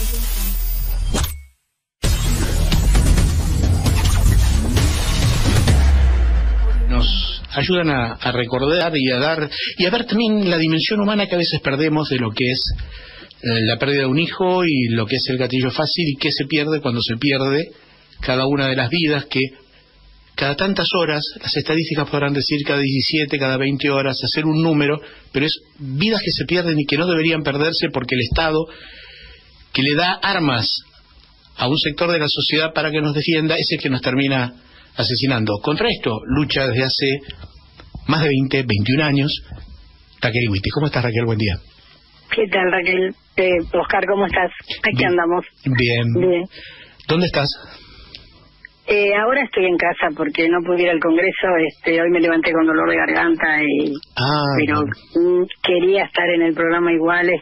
Nos ayudan a recordar y a dar y a ver también la dimensión humana que a veces perdemos de lo que es la pérdida de un hijo y lo que es el gatillo fácil y qué se pierde cuando se pierde cada una de las vidas, que cada tantas horas, las estadísticas podrán decir cada 17, cada 20 horas, hacer un número, pero es vidas que se pierden y que no deberían perderse porque el Estado, que le da armas a un sector de la sociedad para que nos defienda, es el que nos termina asesinando. Contra esto lucha desde hace más de 21 años Raquel Witty. ¿Cómo estás, Raquel? Buen día. ¿Qué tal, Raquel? Oscar, ¿cómo estás? Aquí andamos. Bien. ¿Dónde estás? Ahora estoy en casa porque no pude ir al Congreso. Hoy me levanté con dolor de garganta pero quería estar en el programa igual.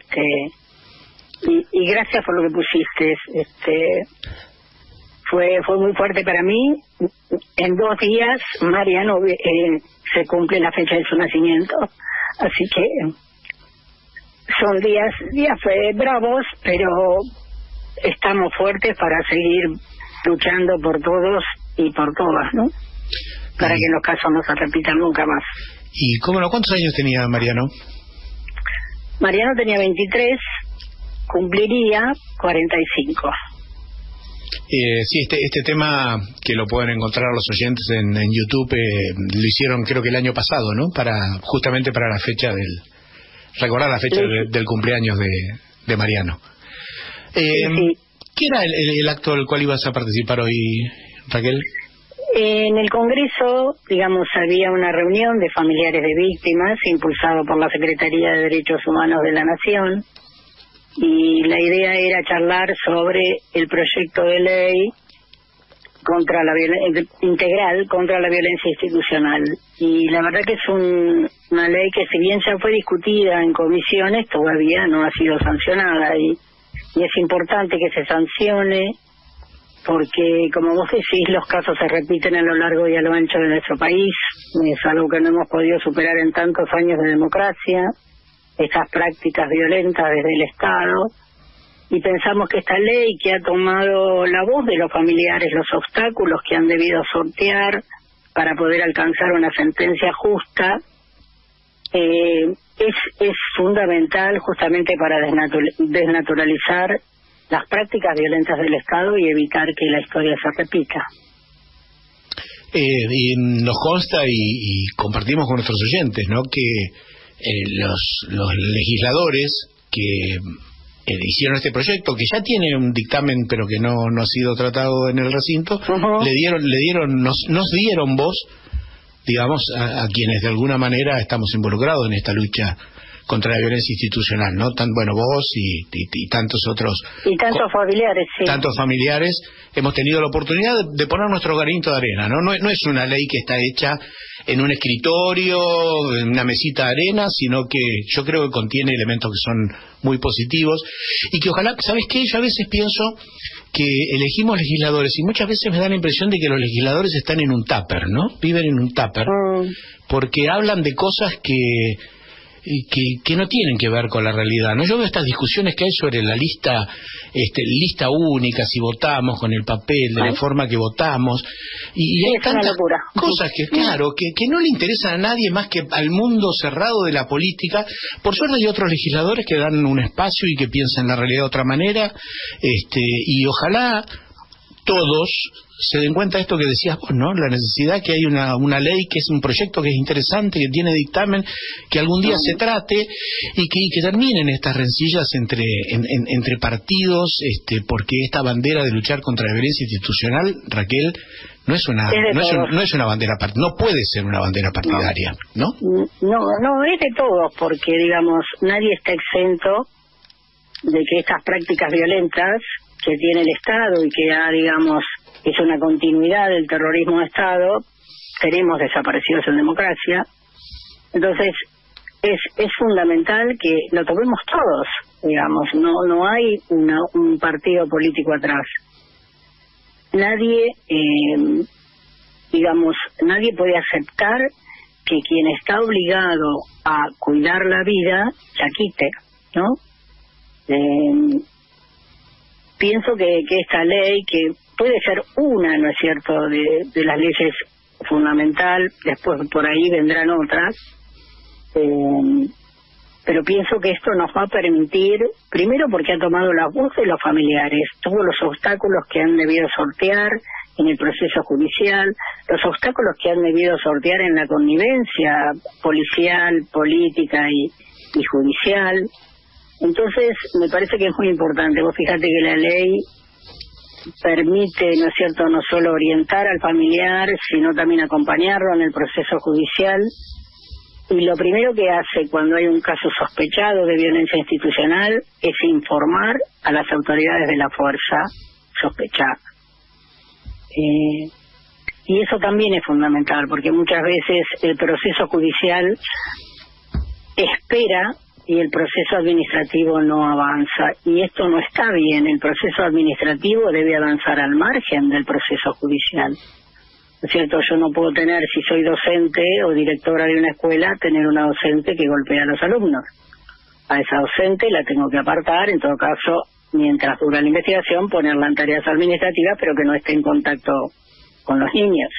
Y gracias por lo que pusiste. Fue muy fuerte para mí. En 2 días, Mariano se cumple la fecha de su nacimiento, así que son días bravos, pero estamos fuertes para seguir luchando por todos y por todas, ¿no? Para que los casos no se repitan nunca más. ¿Y cuántos años tenía Mariano? Mariano tenía 23, cumpliría 45. Sí, este tema que lo pueden encontrar los oyentes en YouTube, lo hicieron creo que el año pasado, ¿no? Justamente para la fecha recordar la fecha del cumpleaños de Mariano. Sí. ¿Qué era el acto del cual ibas a participar hoy, Raquel? En el Congreso, había una reunión de familiares de víctimas impulsado por la Secretaría de Derechos Humanos de la Nación, y la idea era charlar sobre el proyecto de ley integral contra la violencia institucional. Y la verdad que es una ley que, si bien ya fue discutida en comisiones, todavía no ha sido sancionada, y es importante que se sancione porque, como vos decís, los casos se repiten a lo largo y a lo ancho de nuestro país. Es algo que no hemos podido superar en tantos años de democracia, estas prácticas violentas desde el Estado, y pensamos que esta ley, que ha tomado la voz de los familiares, los obstáculos que han debido sortear para poder alcanzar una sentencia justa, es fundamental justamente para desnaturalizar las prácticas violentas del Estado y evitar que la historia se repita. Y nos consta y compartimos con nuestros oyentes, ¿no?, que los legisladores que hicieron este proyecto, que ya tiene un dictamen pero que no ha sido tratado en el recinto, nos dieron voz, digamos, a quienes de alguna manera estamos involucrados en esta lucha contra la violencia institucional, ¿no? Vos y tantos otros. Y tantos familiares, sí. Tantos familiares hemos tenido la oportunidad de poner nuestro granito de arena, ¿no? No es una ley que está hecha en un escritorio, en una mesita de arena, sino que yo creo que contiene elementos que son muy positivos y que ojalá, ¿sabes qué? Yo a veces pienso que elegimos legisladores y muchas veces me da la impresión de que los legisladores están en un tupper, ¿no? Viven en un tupper, porque hablan de cosas que no tienen que ver con la realidad, ¿no? Yo veo estas discusiones que hay sobre la lista única, si votamos con el papel, de la forma que votamos, y hay tantas cosas que, claro, que no le interesan a nadie más que al mundo cerrado de la política. Por suerte hay otros legisladores que dan un espacio y que piensan la realidad de otra manera, y ojalá todos se den cuenta de esto que decías vos, ¿no? La necesidad que hay una ley, que es un proyecto que es interesante, que tiene dictamen, que algún día se trate y que terminen estas rencillas entre partidos, porque esta bandera de luchar contra la violencia institucional, Raquel, no es una bandera no puede ser una bandera partidaria, ¿no? No, es de todos, porque, nadie está exento de que estas prácticas violentas que tiene el Estado y que es una continuidad del terrorismo de Estado, tenemos desaparecidos en democracia. Entonces es fundamental que lo tomemos todos, no hay un partido político atrás. Nadie nadie puede aceptar que quien está obligado a cuidar la vida la quite, ¿no? pienso que esta ley, que puede ser una, ¿no es cierto?, de las leyes fundamental, después por ahí vendrán otras, pero pienso que esto nos va a permitir, primero porque ha tomado la voz de los familiares, todos los obstáculos que han debido sortear en el proceso judicial, los obstáculos que han debido sortear en la connivencia policial, política y judicial. Entonces, me parece que es muy importante. Vos fíjate que la ley permite, ¿no es cierto?, no solo orientar al familiar, sino también acompañarlo en el proceso judicial. Y lo primero que hace cuando hay un caso sospechado de violencia institucional es informar a las autoridades de la fuerza sospechada. Y eso también es fundamental, porque muchas veces el proceso judicial espera y el proceso administrativo no avanza, y esto no está bien. El proceso administrativo debe avanzar al margen del proceso judicial, ¿no es cierto? Yo no puedo tener, si soy docente o directora de una escuela, tener una docente que golpea a los alumnos. A esa docente la tengo que apartar, en todo caso, mientras dura la investigación, ponerla en tareas administrativas, pero que no esté en contacto con los niños.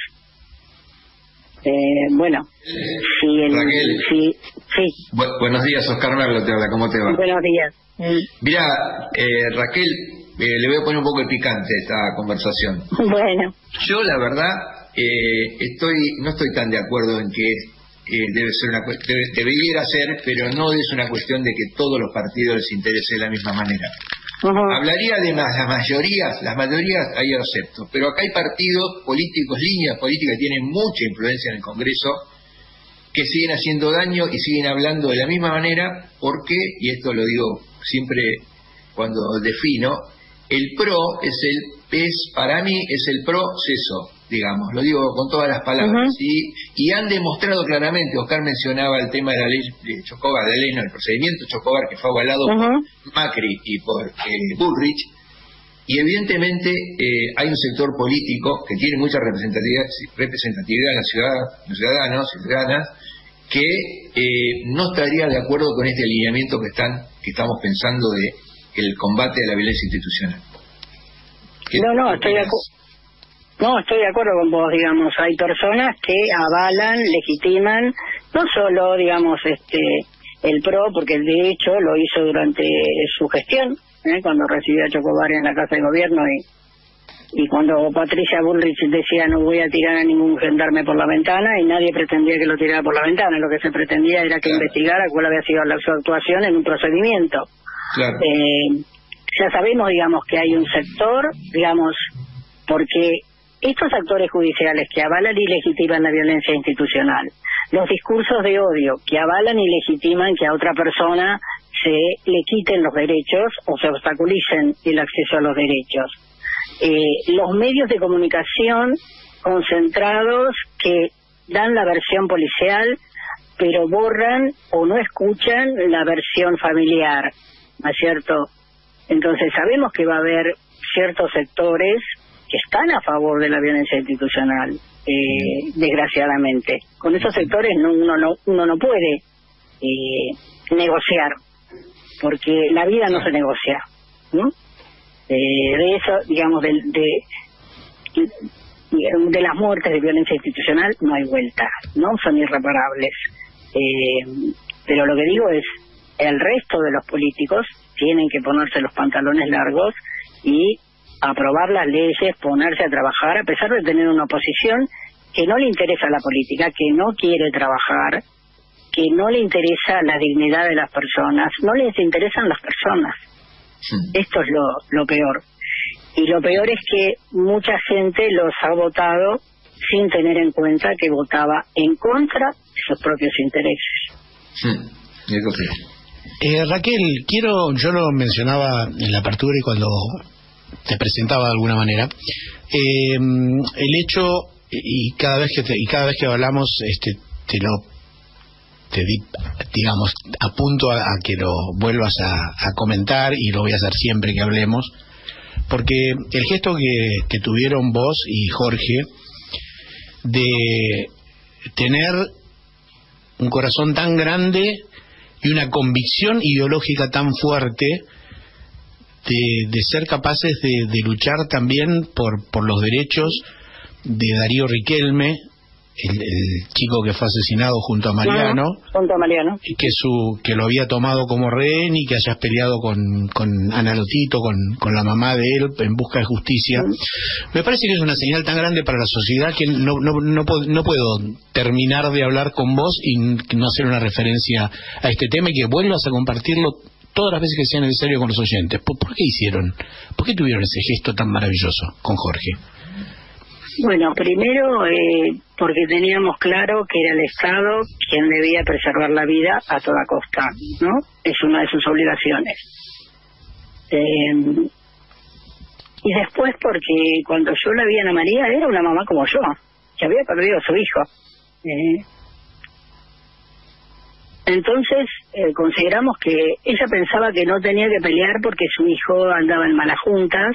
Bueno, Raquel. Sí. Buenos días, Oscar Merlo te habla, ¿cómo te va? Buenos días. Mira, Raquel, le voy a poner un poco de picante a esta conversación. Bueno. Yo, la verdad, no estoy tan de acuerdo en que debe ser debería ser, pero no es una cuestión de que todos los partidos les interese de la misma manera. Hablaría de las mayorías ahí lo acepto, pero acá hay partidos políticos, líneas políticas que tienen mucha influencia en el Congreso, que siguen haciendo daño y siguen hablando de la misma manera, porque, y esto lo digo siempre cuando defino, el PRO para mí es el proceso, digamos, lo digo con todas las palabras, y han demostrado claramente. Oscar mencionaba el tema de la ley de Chocobar, el procedimiento Chocobar, que fue avalado por Macri y por Bullrich, y evidentemente hay un sector político que tiene mucha representatividad en los ciudadanos y ciudadanas, que no estaría de acuerdo con este alineamiento que estamos pensando de el combate a la violencia institucional. Estoy de acuerdo con vos, digamos. Hay personas que avalan, legitiman, no solo, digamos, el PRO, porque de hecho lo hizo durante su gestión, cuando recibió a Chocobar en la Casa de Gobierno, y cuando Patricia Bullrich decía no voy a tirar a ningún gendarme por la ventana, y nadie pretendía que lo tirara por la ventana. Lo que se pretendía era que investigara cuál había sido su actuación en un procedimiento. Claro. Ya sabemos, digamos, que hay un sector, digamos, porque estos actores judiciales que avalan y legitiman la violencia institucional, los discursos de odio que avalan y legitiman que a otra persona se le quiten los derechos o se obstaculicen el acceso a los derechos, los medios de comunicación concentrados que dan la versión policial pero borran o no escuchan la versión familiar, ¿no es cierto? Entonces sabemos que va a haber ciertos sectores que están a favor de la violencia institucional, desgraciadamente. Con esos sectores uno no puede negociar, porque la vida no se negocia, ¿no? De eso, digamos, de las muertes de violencia institucional no hay vuelta, ¿no? Son irreparables. Pero lo que digo es, el resto de los políticos tienen que ponerse los pantalones largos y aprobar las leyes, ponerse a trabajar, a pesar de tener una oposición que no le interesa la política, que no quiere trabajar, que no le interesa la dignidad de las personas, no les interesan las personas. Esto es lo peor. Y lo peor es que mucha gente los ha votado sin tener en cuenta que votaba en contra de sus propios intereses. Raquel, yo lo mencionaba en la apertura y cuando te presentaba de alguna manera, el hecho, y cada vez que hablamos, te di, digamos, apunto a que lo vuelvas a comentar, y lo voy a hacer siempre que hablemos, porque el gesto que tuvieron vos y Jorge de tener un corazón tan grande y una convicción ideológica tan fuerte de ser capaces de luchar también por los derechos de Darío Riquelme, el chico que fue asesinado junto a Mariano, que lo había tomado como rehén y que hayas peleado con Ana Lotito, con la mamá de él en busca de justicia. Me parece que es una señal tan grande para la sociedad que no puedo terminar de hablar con vos y no hacer una referencia a este tema y que vuelvas a compartirlo todas las veces que sea necesario con los oyentes. ¿Por qué hicieron? ¿Por qué tuvieron ese gesto tan maravilloso con Jorge? Bueno, primero porque teníamos claro que era el Estado quien debía preservar la vida a toda costa, ¿no? Es una de sus obligaciones. Y después porque cuando yo la vi a Ana María era una mamá como yo, que había perdido a su hijo. Entonces consideramos que ella pensaba que no tenía que pelear porque su hijo andaba en malas juntas.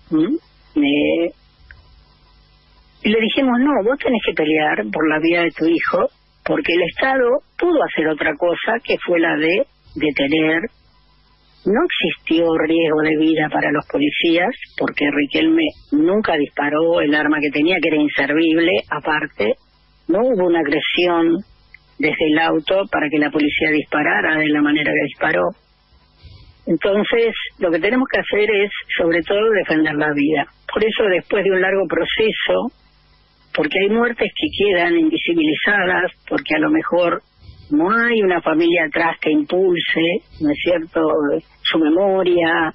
Y le dijimos, no, vos tenés que pelear por la vida de tu hijo, porque el Estado pudo hacer otra cosa, que fue la de detener. No existió riesgo de vida para los policías, porque Riquelme nunca disparó el arma que tenía, que era inservible, aparte. No hubo una agresión desde el auto para que la policía disparara de la manera que disparó. Entonces, lo que tenemos que hacer es, sobre todo, defender la vida. Por eso, después de un largo proceso, porque hay muertes que quedan invisibilizadas, porque a lo mejor no hay una familia atrás que impulse, ¿no es cierto?, su memoria,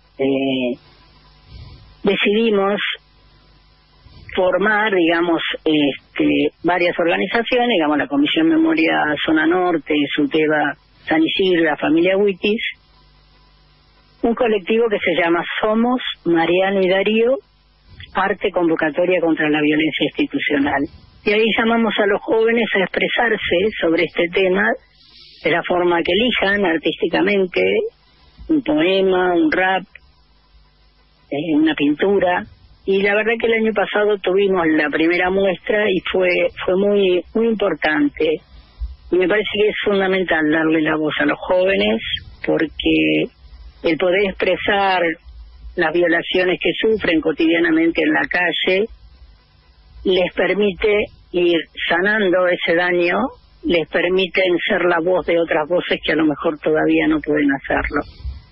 decidimos formar, digamos, varias organizaciones, digamos, la Comisión Memoria Zona Norte, SUTEBA San Isidro, la familia Huitis, un colectivo que se llama Somos Mariano y Darío, Arte Convocatoria contra la Violencia Institucional. Y ahí llamamos a los jóvenes a expresarse sobre este tema de la forma que elijan artísticamente, un poema, un rap, una pintura. Y la verdad que el año pasado tuvimos la primera muestra y fue muy muy importante. Y me parece que es fundamental darle la voz a los jóvenes, porque el poder expresar las violaciones que sufren cotidianamente en la calle les permite ir sanando ese daño, les permiten ser la voz de otras voces que a lo mejor todavía no pueden hacerlo.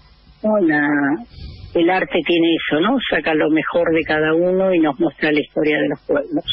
El arte tiene eso, ¿no? Saca lo mejor de cada uno y nos muestra la historia de los pueblos.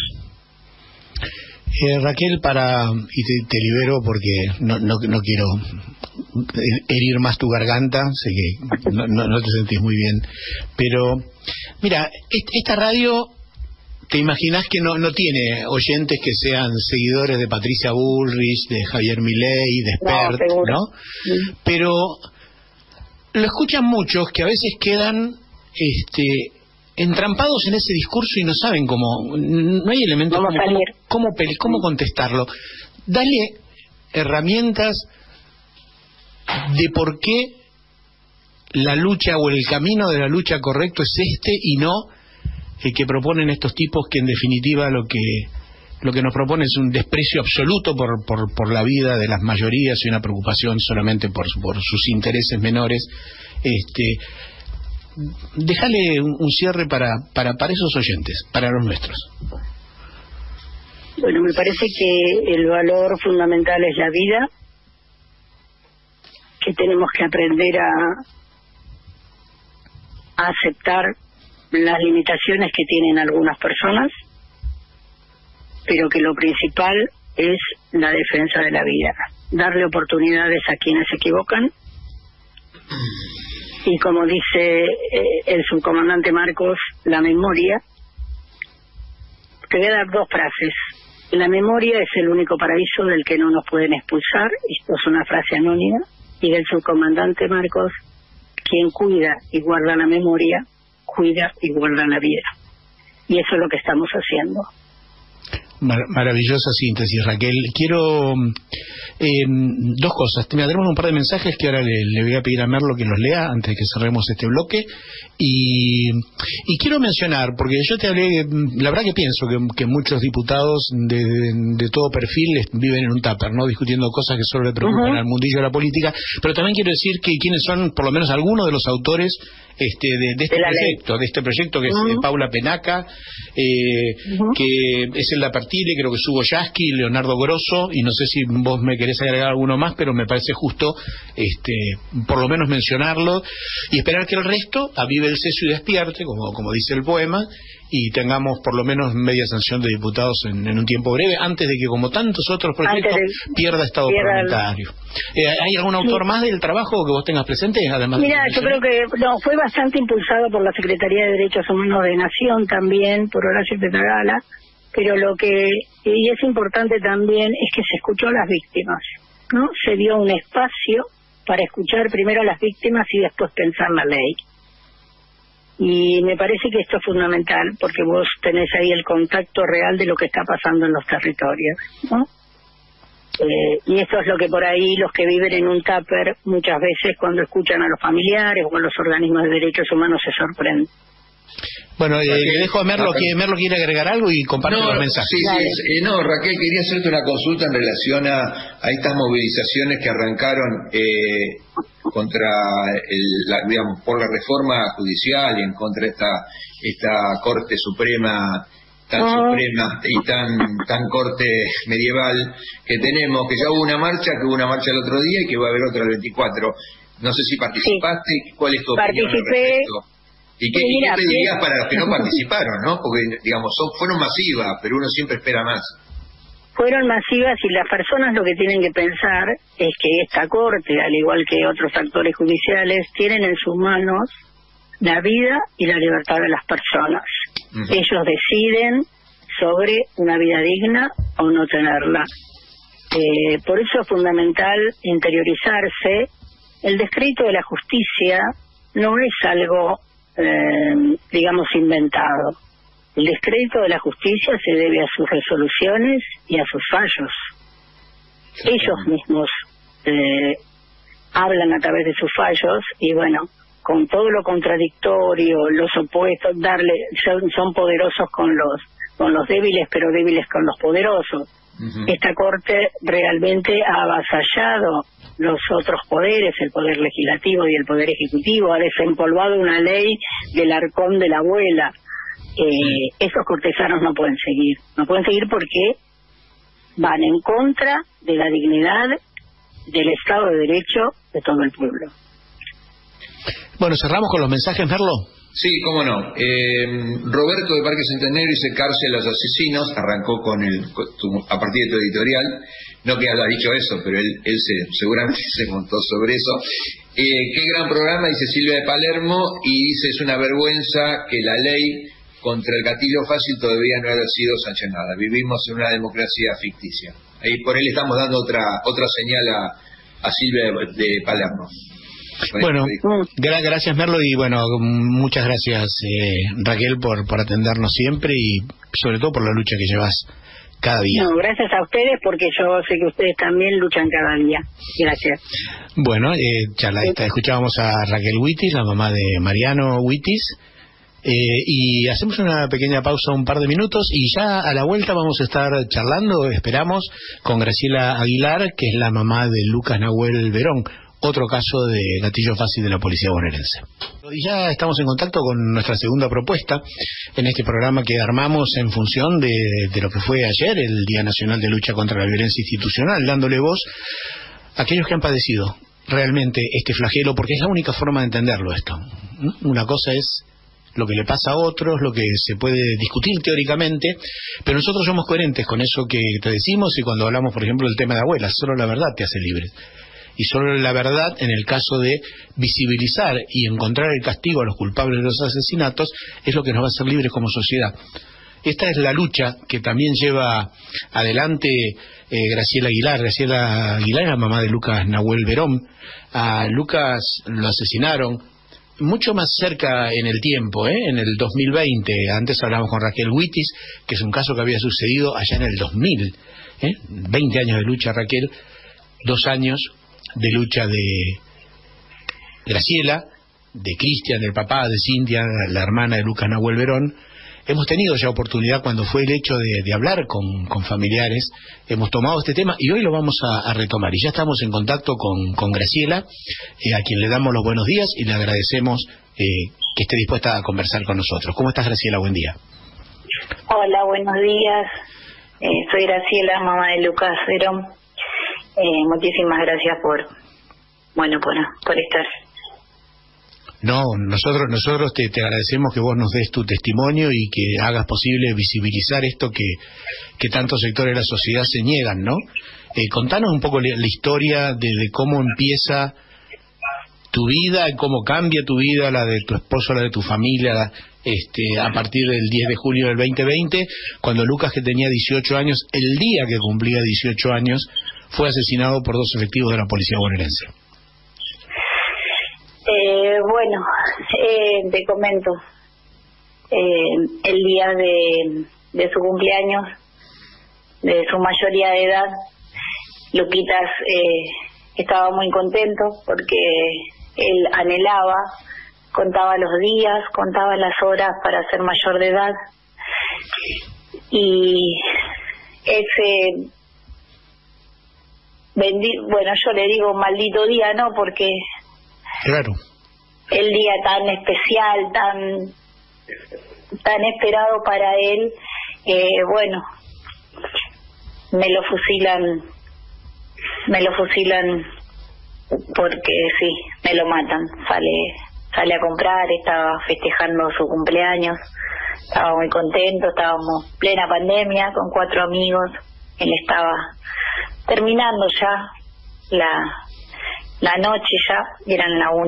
Raquel, y te libero porque no quiero herir más tu garganta, sé que no te sentís muy bien, pero mira, esta radio, te imaginás que no tiene oyentes que sean seguidores de Patricia Bullrich, de Javier Milei, de Spert, ¿no? Pero lo escuchan muchos que a veces quedan entrampados en ese discurso y no saben no hay elementos cómo contestarlo. Dale herramientas de por qué la lucha o el camino de la lucha correcto es y no el que proponen estos tipos, que en definitiva lo que nos proponen es un desprecio absoluto por la vida de las mayorías y una preocupación solamente por sus intereses menores. Déjale un cierre para esos oyentes, para los nuestros. Bueno, me parece que el valor fundamental es la vida, que tenemos que aprender a aceptar las limitaciones que tienen algunas personas, pero que lo principal es la defensa de la vida, darle oportunidades a quienes se equivocan. Y como dice el subcomandante Marcos, la memoria, te voy a dar dos frases. La memoria es el único paraíso del que no nos pueden expulsar, esto es una frase anónima, y del subcomandante Marcos, quien cuida y guarda la memoria, cuida y guarda la vida. Y eso es lo que estamos haciendo. Maravillosa síntesis, Raquel. Quiero dos cosas. Tenemos un par de mensajes que ahora le voy a pedir a Merlo que los lea antes de que cerremos este bloque. Y quiero mencionar, porque yo te hablé, la verdad que pienso que muchos diputados de todo perfil viven en un tupper, ¿no? Discutiendo cosas que solo le preocupan al mundillo de la política, pero también quiero decir que quienes son, por lo menos algunos de los autores de este proyecto, que es Paula Penaca, que es el Lapertile, creo que es Hugo Yasky, Leonardo Grosso, y no sé si vos me querés agregar alguno más, pero me parece justo por lo menos mencionarlo, y esperar que el resto avive el seso y despierte, como dice el poema, y tengamos por lo menos media sanción de diputados en un tiempo breve, antes de que, como tantos otros proyectos, pierda estado parlamentario. ¿Hay algún autor más del trabajo que vos tengas presente? Además, mira, yo creo que fue bastante impulsado por la Secretaría de Derechos Humanos de Nación también, por Horacio Petragala, pero y es importante también, es que se escuchó a las víctimas, ¿no? Se dio un espacio para escuchar primero a las víctimas y después pensar la ley. Y me parece que esto es fundamental, porque vos tenés ahí el contacto real de lo que está pasando en los territorios, ¿no? Y esto es lo que por ahí los que viven en un tupper muchas veces cuando escuchan a los familiares o a los organismos de derechos humanos se sorprenden. Bueno, le dejo a Merlo, que Merlo quiere agregar algo y comparte los mensajes. Sí, Raquel, quería hacerte una consulta en relación a estas movilizaciones que arrancaron contra digamos, por la reforma judicial y en contra de esta Corte Suprema tan suprema y tan corte medieval que tenemos, que ya hubo una marcha el otro día y que va a haber otra el 24. No sé si participaste, ¿cuál es tu opinión al respecto? ¿Y qué te dirías para los que no participaron, no? Porque, digamos, fueron masivas, pero uno siempre espera más. Fueron masivas y las personas lo que tienen que pensar es que esta Corte, al igual que otros actores judiciales, tienen en sus manos la vida y la libertad de las personas. Ellos deciden sobre una vida digna o no tenerla. Por eso es fundamental interiorizarse. El descrédito de la justicia no es algo digamos inventado. El descrédito de la justicia se debe a sus resoluciones y a sus fallos. Ellos mismos hablan a través de sus fallos y bueno, con todo lo contradictorio, los opuestos, son poderosos con los débiles, pero débiles con los poderosos. Esta Corte realmente ha avasallado los otros poderes, el poder legislativo y el poder ejecutivo, ha desempolvado una ley del arcón de la abuela. Esos cortesanos no pueden seguir porque van en contra de la dignidad del Estado de Derecho de todo el pueblo. Bueno, cerramos con los mensajes, Merlo. Sí, cómo no. Roberto de Parque Centenario dice: cárcel a los asesinos. Arrancó a partir de tu editorial. No que haya dicho eso, pero él seguramente se montó sobre eso. Qué gran programa, dice Silvia de Palermo, y dice: es una vergüenza que la ley contra el gatillo fácil todavía no haya sido sancionada. Vivimos en una democracia ficticia. Ahí por él estamos dando otra señal a Silvia de Palermo. Bueno, gracias Merlo, y bueno, muchas gracias Raquel por atendernos siempre y sobre todo por la lucha que llevas cada día. No, gracias a ustedes, porque yo sé que ustedes también luchan cada día. Gracias. Bueno, escuchábamos a Raquel Wittis, la mamá de Mariano Wittis, y hacemos una pequeña pausa, un par de minutos, y ya a la vuelta vamos a estar charlando, esperamos, con Graciela Aguilar, que es la mamá de Lucas Nahuel Verón, otro caso de gatillo fácil de la policía bonaerense. Y ya estamos en contacto con nuestra segunda propuesta en este programa que armamos en función de lo que fue ayer, el Día Nacional de Lucha contra la Violencia Institucional, dándole voz a aquellos que han padecido realmente este flagelo, porque es la única forma de entenderlo esto. Una cosa es lo que le pasa a otros, lo que se puede discutir teóricamente, pero nosotros somos coherentes con eso que te decimos, y cuando hablamos, por ejemplo, del tema de abuelas, solo la verdad te hace libre. Y solo la verdad, en el caso de visibilizar y encontrar el castigo a los culpables de los asesinatos, es lo que nos va a hacer libres como sociedad. Esta es la lucha que también lleva adelante Graciela Aguilar. Graciela Aguilar es la mamá de Lucas Nahuel Verón. A Lucas lo asesinaron mucho más cerca en el tiempo, en el 2020. Antes hablamos con Raquel Huitis, que es un caso que había sucedido allá en el 2000. 20 años de lucha, Raquel, 2 años de lucha de Graciela, de Cristian, el papá, de Cintia, la hermana de Lucas Nahuel Verón. Hemos tenido ya oportunidad, cuando fue el hecho de hablar con familiares, hemos tomado este tema y hoy lo vamos a retomar. Y ya estamos en contacto con Graciela, a quien le damos los buenos días y le agradecemos que esté dispuesta a conversar con nosotros. ¿Cómo estás, Graciela? Buen día. Hola, buenos días. Soy Graciela, mamá de Lucas Verón. Muchísimas gracias por estar. No, nosotros te agradecemos que vos nos des tu testimonio y que hagas posible visibilizar esto que tantos sectores de la sociedad se niegan, ¿no? Contanos un poco la historia de cómo empieza tu vida, cómo cambia tu vida, la de tu esposo, la de tu familia, a partir del 10 de julio del 2020, cuando Lucas, que tenía 18 años, el día que cumplía 18 años, fue asesinado por 2 efectivos de la policía bonaerense. Te comento. El día de su cumpleaños, de su mayoría de edad, Luquitas estaba muy contento porque él anhelaba, contaba los días, contaba las horas para ser mayor de edad. Y ese yo le digo maldito día, ¿no? Porque claro, el día tan especial, tan esperado para él, me lo fusilan porque sí, me lo matan. Sale a comprar, estaba festejando su cumpleaños, estaba muy contento, estábamos plena pandemia con 4 amigos, él estaba terminando ya la noche, ya eran la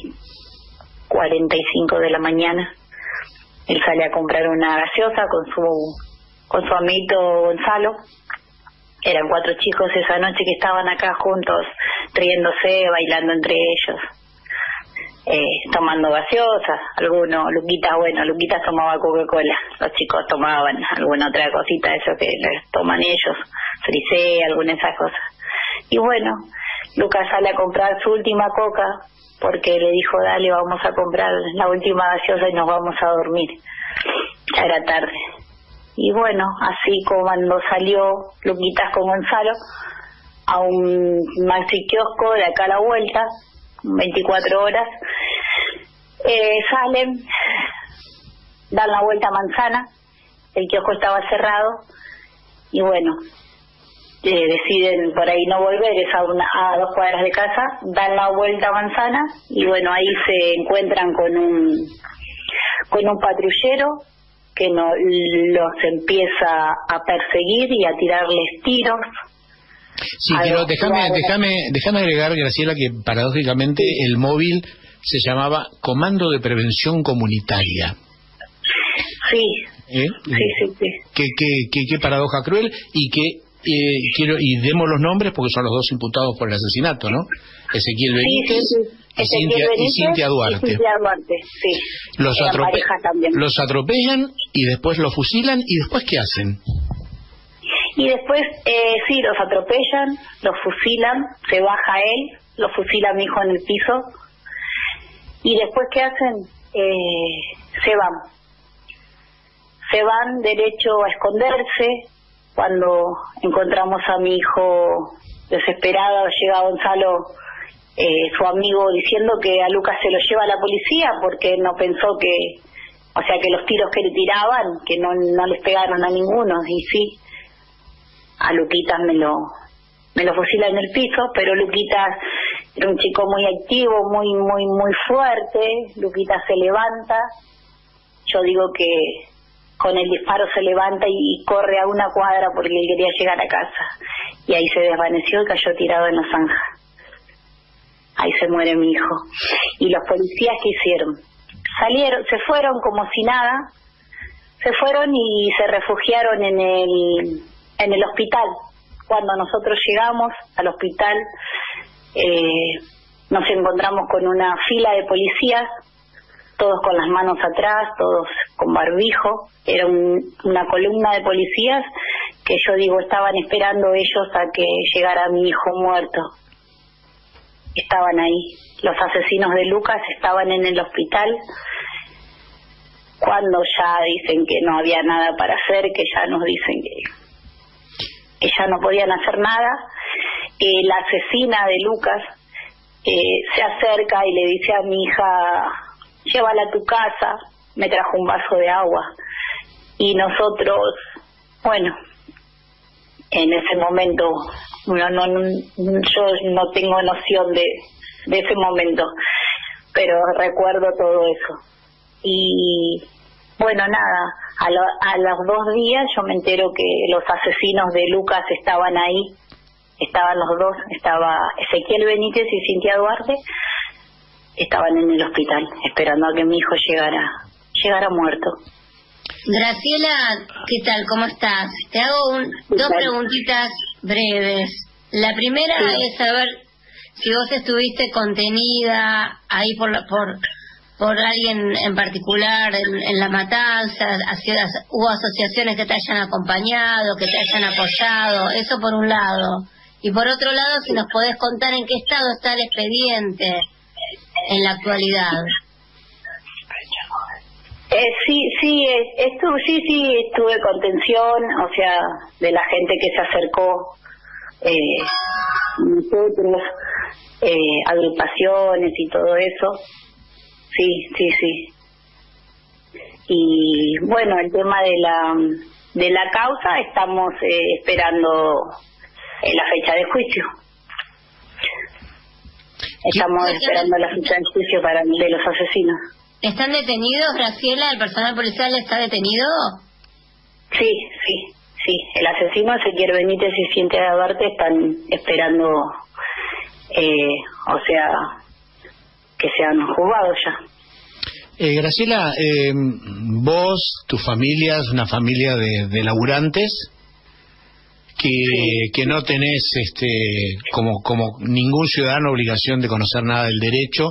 1:45 de la mañana. Él sale a comprar una gaseosa con su amiguito Gonzalo. Eran 4 chicos esa noche que estaban acá juntos, riéndose, bailando entre ellos, tomando gaseosas. Luquitas tomaba Coca-Cola, los chicos tomaban alguna otra cosita, eso que les toman ellos, frisé, alguna de esas cosas. Y Lucas sale a comprar su última coca porque le dijo, dale, vamos a comprar la última gaseosa y nos vamos a dormir. Ya era tarde. Y así cuando salió Luquitas con Gonzalo a un maxi kiosco de acá a la vuelta, 24 horas, salen, dan la vuelta a Manzana, el kiosco estaba cerrado y deciden por ahí no volver, es a 2 cuadras de casa, dan la vuelta a Manzana y ahí se encuentran con un patrullero que los empieza a perseguir y a tirarles tiros. Sí, pero déjame agregar, Graciela, que paradójicamente el móvil se llamaba Comando de Prevención Comunitaria. Sí. Sí. Qué paradoja cruel, y que y demos los nombres porque son los 2 imputados por el asesinato, ¿no? Ezequiel Benítez, y Cintia Duarte. Sí. Los atropellan y después los fusilan, y después ¿qué hacen? Y después, los atropellan, los fusilan, se baja él, lo fusila mi hijo en el piso, y después ¿qué hacen? Se van derecho a esconderse. Cuando encontramos a mi hijo desesperado, llega Gonzalo, su amigo, diciendo que a Lucas se lo lleva a la policía porque no pensó que los tiros que le tiraban, que no les pegaron a ninguno. Y sí, a Luquitas me lo fusila en el piso, pero Luquitas era un chico muy activo, muy fuerte. Luquitas se levanta, yo digo que con el disparo se levanta y corre a 1 cuadra porque él quería llegar a casa, y ahí se desvaneció y cayó tirado en la zanja. Ahí se muere mi hijo. Y los policías, ¿qué hicieron? Se fueron como si nada, se fueron y se refugiaron en el hospital. Cuando nosotros llegamos al hospital, nos encontramos con una fila de policías todos con las manos atrás, todos con barbijo. Era una columna de policías que yo digo, estaban esperando ellos a que llegara mi hijo muerto. Estaban ahí. Los asesinos de Lucas estaban en el hospital cuando ya dicen que no había nada para hacer, que ya nos dicen que ya no podían hacer nada. La asesina de Lucas se acerca y le dice a mi hija, llévala a tu casa, me trajo un vaso de agua. Y nosotros, bueno, en ese momento, yo no tengo noción de ese momento, pero recuerdo todo eso. Y bueno, nada, a los 2 días yo me entero que los asesinos de Lucas estaban ahí, estaban los dos, estaba Ezequiel Benítez y Cintia Duarte, estaban en el hospital esperando a que mi hijo llegara muerto. Graciela, ¿qué tal? ¿Cómo estás? Te hago 2 preguntitas breves. La primera es saber si vos estuviste contenida ahí por alguien en particular en la matanza, hubo asociaciones que te hayan acompañado, que te hayan apoyado, eso por un lado. Y por otro lado, si nos podés contar en qué estado está el expediente en la actualidad. Estuve contención, o sea, de la gente que se acercó, nosotros, agrupaciones y todo eso. Sí. Y bueno, el tema de la causa, estamos esperando la fecha de juicio. Estamos esperando la fecha de juicio de los asesinos. ¿Están detenidos, Graciela? ¿El personal policial está detenido? Sí. El asesino Ezequiel Benítez y Cintia Duarte están esperando, o sea, que sean juzgados ya. Graciela, vos, tu familia, es una familia de laburantes que no tenés como ningún ciudadano obligación de conocer nada del derecho,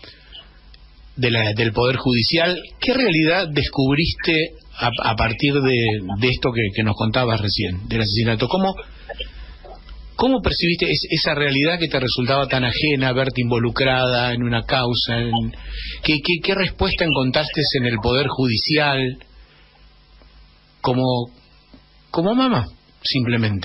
del Poder Judicial. ¿Qué realidad descubriste a partir de esto que nos contabas recién, del asesinato? ¿Cómo percibiste esa realidad que te resultaba tan ajena, verte involucrada en una causa? ¿Qué respuesta encontraste en el Poder Judicial como mamá, simplemente?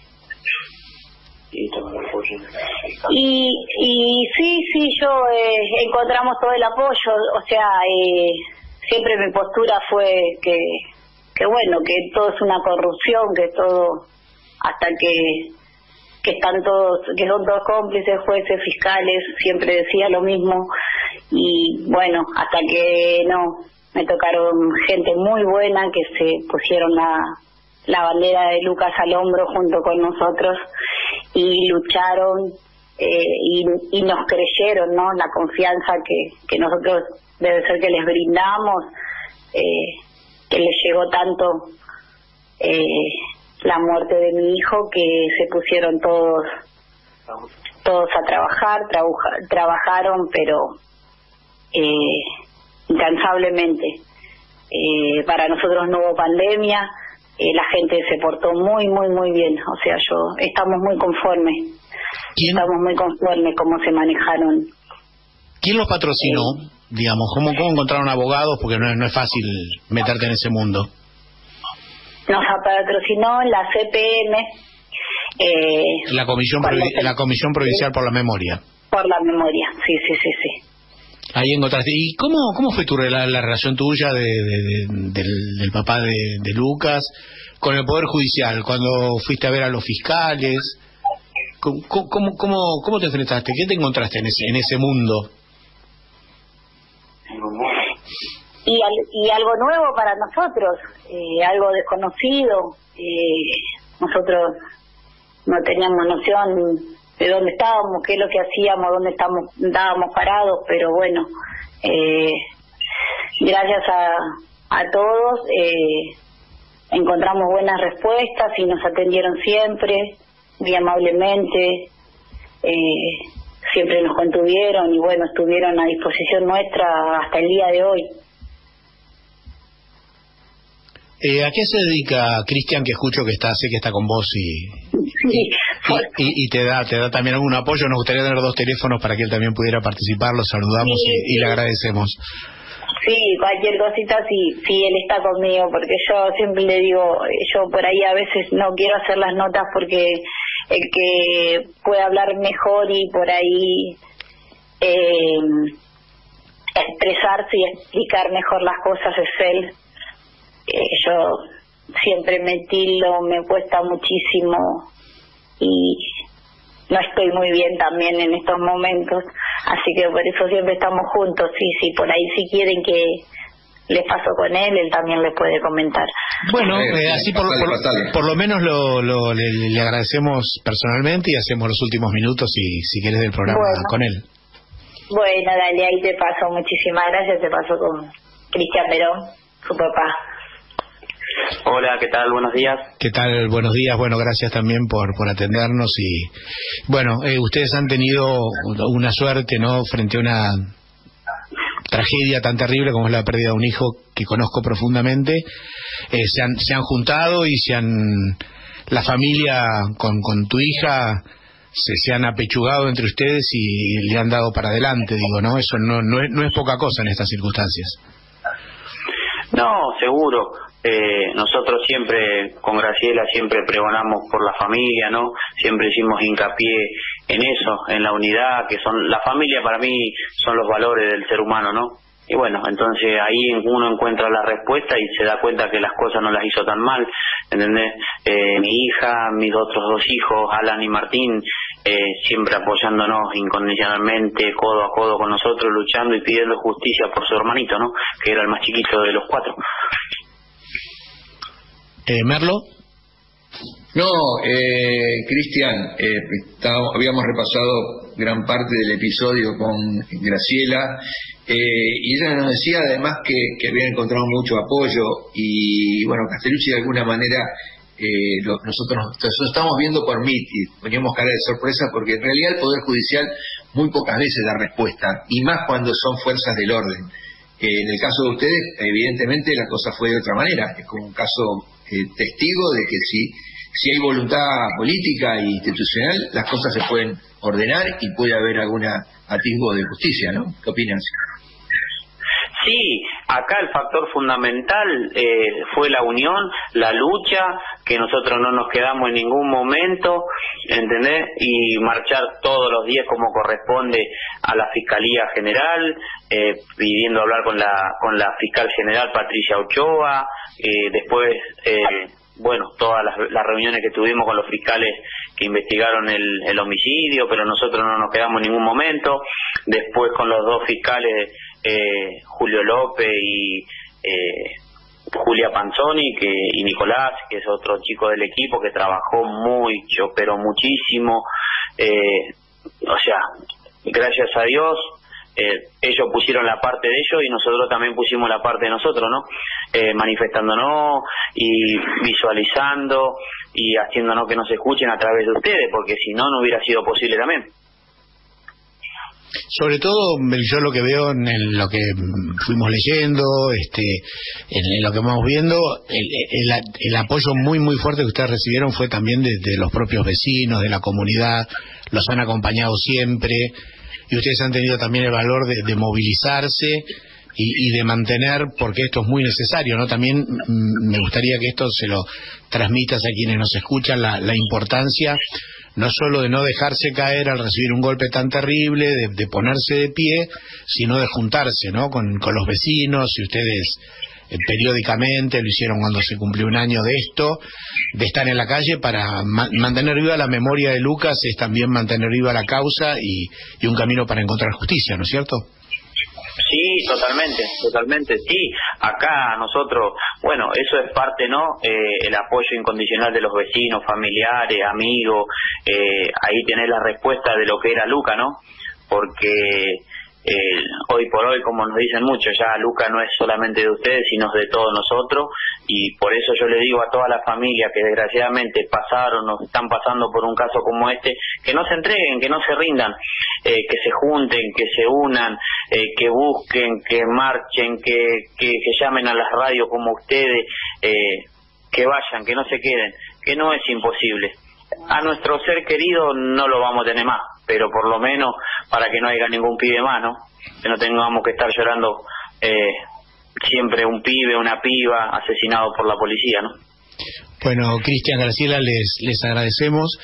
Y sí, yo encontramos todo el apoyo, o sea, siempre mi postura fue que bueno, que todo es una corrupción, que todo, hasta que están todos, que son todos cómplices, jueces, fiscales, siempre decía lo mismo. Y bueno, hasta que me tocaron gente muy buena que se pusieron la bandera de Lucas al hombro junto con nosotros y lucharon y nos creyeron, ¿no? La confianza que nosotros debe ser que les brindamos, que les llegó tanto la muerte de mi hijo, que se pusieron todos a trabajaron, pero incansablemente. Para nosotros no hubo pandemia, la gente se portó muy bien, o sea, estamos muy conformes. Estamos muy conformes cómo se manejaron. ¿Quién los patrocinó? Digamos, ¿cómo encontraron abogados? Porque no es fácil meterte en ese mundo. Nos patrocinó la CPM. La Comisión Provincial por la Memoria. Por la memoria, sí. Ahí encontraste. ¿Y cómo fue la relación tuya del papá de Lucas con el Poder Judicial? Cuando fuiste a ver a los fiscales, ¿cómo te enfrentaste? ¿Qué te encontraste en ese mundo? Y algo nuevo para nosotros, algo desconocido. Nosotros no teníamos noción de dónde estábamos, qué es lo que hacíamos, dónde estábamos parados, pero bueno, gracias a todos encontramos buenas respuestas y nos atendieron siempre, muy amablemente. siempre nos contuvieron y bueno, estuvieron a disposición nuestra hasta el día de hoy. ¿A qué se dedica Cristian, que escucho que sé que está con vos y te da también algún apoyo? Nos gustaría tener 2 teléfonos para que él también pudiera participar. Lo saludamos y le agradecemos. Sí, cualquier cosita sí, él está conmigo, porque yo siempre le digo, yo por ahí a veces no quiero hacer las notas porque el que puede hablar mejor y por ahí expresarse y explicar mejor las cosas es él. Yo siempre me tildo, me cuesta muchísimo y no estoy muy bien también en estos momentos, así que por eso siempre estamos juntos. Sí, por ahí si quieren que les paso con él también les puede comentar. Bueno, así por lo menos le agradecemos personalmente y hacemos los últimos minutos si querés del programa con él. Bueno, dale, ahí te paso. Muchísimas gracias, te paso con Cristian Perón, su papá. Hola, ¿qué tal? Buenos días. ¿Qué tal? Buenos días. Bueno, gracias también por atendernos y bueno, ustedes han tenido una suerte, ¿no? Frente a una tragedia tan terrible como es la pérdida de un hijo que conozco profundamente. Se han juntado y la familia con tu hija se han apechugado entre ustedes y le han dado para adelante, digo, ¿no? Eso no es poca cosa en estas circunstancias. No, seguro. Nosotros siempre, con Graciela, siempre pregonamos por la familia, ¿no? Siempre hicimos hincapié en eso, en la unidad, que la familia para mí son los valores del ser humano, ¿no? Y bueno, entonces ahí uno encuentra la respuesta y se da cuenta que las cosas no las hizo tan mal, ¿entendés? Mi hija, mis otros 2 hijos, Alan y Martín, siempre apoyándonos incondicionalmente, codo a codo con nosotros, luchando y pidiendo justicia por su hermanito, ¿no? Que era el más chiquito de los 4. ¿Merlo? No, Cristian, habíamos repasado gran parte del episodio con Graciela y ella nos decía además que habían encontrado mucho apoyo y bueno, Castellucci de alguna manera nosotros estamos viendo por MIT, poníamos cara de sorpresa porque en realidad el Poder Judicial muy pocas veces da respuesta y más cuando son fuerzas del orden. En el caso de ustedes, evidentemente la cosa fue de otra manera, es como un caso testigo de que si hay voluntad política e institucional, las cosas se pueden ordenar y puede haber algún atisbo de justicia, ¿no? ¿Qué opinas? Sí, acá el factor fundamental fue la unión, la lucha, que nosotros no nos quedamos en ningún momento, ¿entendés? Y marchar todos los días como corresponde a la Fiscalía General, pidiendo hablar con la Fiscal General Patricia Ochoa, después, bueno, todas las reuniones que tuvimos con los fiscales que investigaron el homicidio, pero nosotros no nos quedamos en ningún momento, después con los 2 fiscales, Julio López y Julia Panzoni y Nicolás, que es otro chico del equipo que trabajó mucho, pero muchísimo, o sea, gracias a Dios ellos pusieron la parte de ellos y nosotros también pusimos la parte de nosotros, ¿no? Manifestándonos y visualizando y haciéndonos que nos escuchen a través de ustedes, porque si no hubiera sido posible también. Sobre todo yo lo que veo en lo que fuimos leyendo, en lo que vamos viendo, el apoyo muy muy fuerte que ustedes recibieron fue también de los propios vecinos, de la comunidad, los han acompañado siempre y ustedes han tenido también el valor de movilizarse y de mantener, porque esto es muy necesario, ¿no? También me gustaría que esto se lo transmitas a quienes nos escuchan, la importancia no solo de no dejarse caer al recibir un golpe tan terrible, de ponerse de pie, sino de juntarse, ¿no? Con los vecinos, y ustedes periódicamente lo hicieron cuando se cumplió 1 año de esto, de estar en la calle para mantener viva la memoria de Lucas, es también mantener viva la causa y un camino para encontrar justicia, ¿no es cierto? Sí, totalmente, sí. Acá nosotros, bueno, eso es parte, ¿no? El apoyo incondicional de los vecinos, familiares, amigos, ahí tenés la respuesta de lo que era Luca, ¿no? Porque hoy por hoy, como nos dicen mucho, ya Luca no es solamente de ustedes, sino de todos nosotros, y por eso yo le digo a todas las familias que desgraciadamente pasaron o están pasando por un caso como este, que no se entreguen, que no se rindan, que se junten, que se unan, que busquen, que marchen, que llamen a las radios como ustedes, que vayan, que no se queden, que no es imposible. A nuestro ser querido no lo vamos a tener más, pero por lo menos para que no haya ningún pibe más, ¿no? Que no tengamos que estar llorando siempre un pibe, una piba asesinado por la policía, ¿no? Bueno, Cristian, Graciela, les agradecemos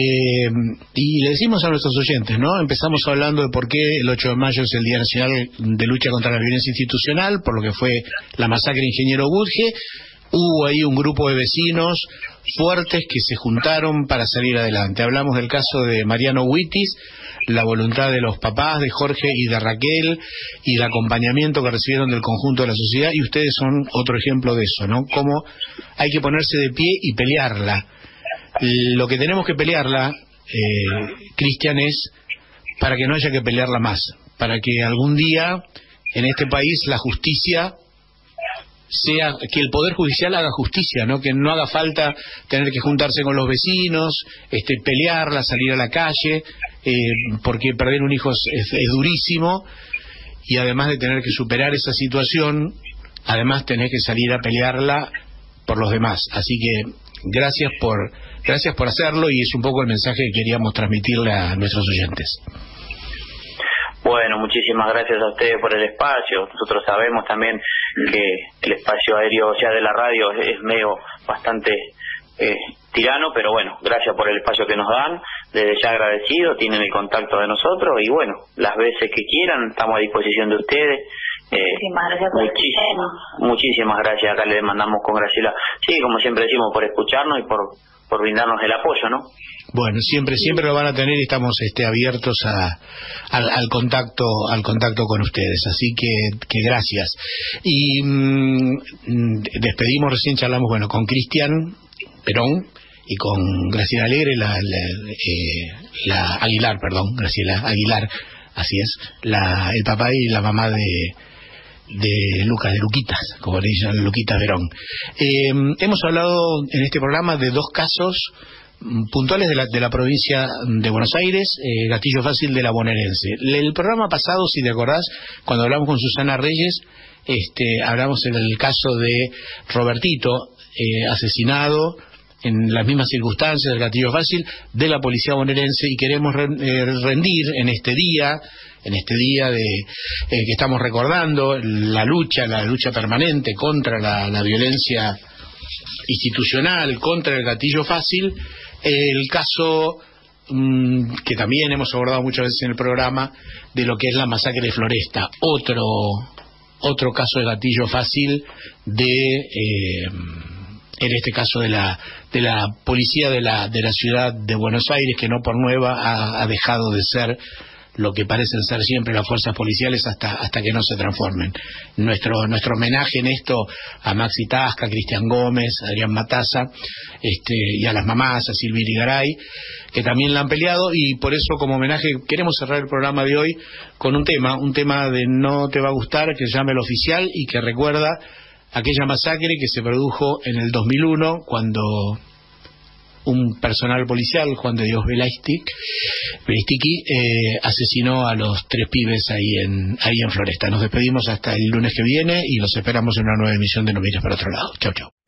y le decimos a nuestros oyentes, ¿no? Empezamos hablando de por qué el 8 de mayo es el Día Nacional de Lucha contra la Violencia Institucional, por lo que fue la masacre de Ingeniero Budge. Hubo ahí un grupo de vecinos fuertes que se juntaron para salir adelante. Hablamos del caso de Mariano Huitis, la voluntad de los papás, de Jorge y de Raquel, y el acompañamiento que recibieron del conjunto de la sociedad, y ustedes son otro ejemplo de eso, ¿no? Cómo hay que ponerse de pie y pelearla. Lo que tenemos que pelearla, Cristian, es para que no haya que pelearla más, para que algún día en este país la justicia sea, que el Poder Judicial haga justicia, ¿no? Que no haga falta tener que juntarse con los vecinos, pelearla, salir a la calle, porque perder un hijo es durísimo, y además de tener que superar esa situación, además tenés que salir a pelearla por los demás. Así que gracias por hacerlo, y es un poco el mensaje que queríamos transmitirle a nuestros oyentes. Bueno, muchísimas gracias a ustedes por el espacio. Nosotros sabemos también que el espacio aéreo, o sea, de la radio, es medio bastante tirano, pero bueno, gracias por el espacio que nos dan. Desde ya agradecido, tienen el contacto de nosotros, y bueno, las veces que quieran estamos a disposición de ustedes. Muchísimas gracias. Acá le mandamos con Graciela, sí, como siempre decimos, por escucharnos y por brindarnos el apoyo, ¿no? Bueno, siempre lo van a tener, y estamos abiertos al contacto con ustedes, así que gracias. Y despedimos, recién charlamos, bueno, con Cristian Perón y con Graciela Alegre, la Aguilar, perdón, Graciela Aguilar, así es, el papá y la mamá de Lucas, de Luquitas, como le dicen, Luquitas Verón. Hemos hablado en este programa de dos casos puntuales de la provincia de Buenos Aires, gatillo fácil de la bonaerense. El programa pasado, si te acordás, cuando hablamos con Susana Reyes, hablamos en el caso de Robertito, asesinado en las mismas circunstancias del gatillo fácil de la policía bonaerense, y queremos rendir en este día que estamos recordando la lucha permanente contra la violencia institucional, contra el gatillo fácil, el caso que también hemos abordado muchas veces en el programa, de lo que es la masacre de Floresta, otro caso de gatillo fácil en este caso de la policía de la ciudad de Buenos Aires, que no por nueva ha dejado de ser lo que parecen ser siempre las fuerzas policiales hasta que no se transformen. Nuestro homenaje en esto a Maxi Tasca, a Cristian Gómez, a Adrián Mataza, y a las mamás, a Silvia Irigaray, que también la han peleado, y por eso como homenaje queremos cerrar el programa de hoy con un tema de No te va a gustar, que se llama El Oficial, y que recuerda aquella masacre que se produjo en el 2001, cuando un personal policial, Juan de Dios Belaistiqui, asesinó a los 3 pibes ahí en Floresta. Nos despedimos hasta el lunes que viene, y los esperamos en una nueva emisión de No mires para otro lado. Chau, chau.